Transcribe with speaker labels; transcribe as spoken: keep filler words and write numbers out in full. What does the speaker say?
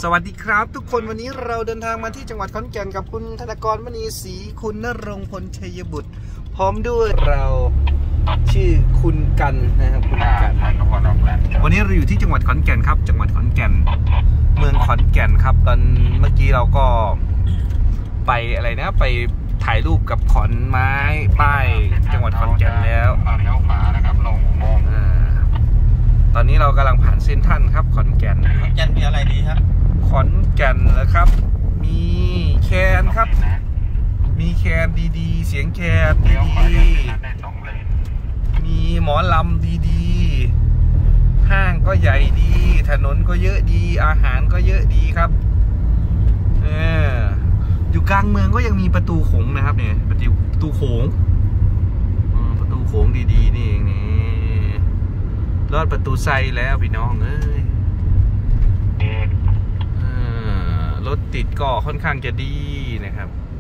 Speaker 1: สวัสดีครับทุกคนวันนี้เราเดินทางมาที่จังหวัดขอนแก่นกับคุณธนกรมณีศรีคุณณรงค์พลชัยบุตรพร้อมด้วยเราชื่อคุณกันนะครับคุณกันวันนี้เราอยู่ที่จังหวัดขอนแก่นครับจังหวัดขอนแก่นเมืองขอนแก่นครับตอนเมื่อกี้เราก็ไปอะไรนะไปถ่ายรูปกับขอนไม้ป้ายจังหวัดขอนแก่นแล้วเลี้ยวขวานะครับลงอุโมงค์ตอนนี้เรากำลังผ่านเส้นทันครับขอนแก่น
Speaker 2: ขอนแก่นมีอะไรดีครับ
Speaker 1: ขอนแก่นแล้วครับมีแคนครับมีแคนดีๆเสียงแคนดีๆมีหมอลำดีๆห้างก็ใหญ่ดีถนนก็เยอะดีอาหารก็เยอะดีครับเอออยู่กลางเมืองก็ยังมีประตูโขงนะครับเนี่ยประตูประตูโขงประตูโขงดีๆนี่เองนี่รอดประตูไซแล้วพี่น้องเอ้ยรถติดก็ค่อนข้างจะดีนะครับ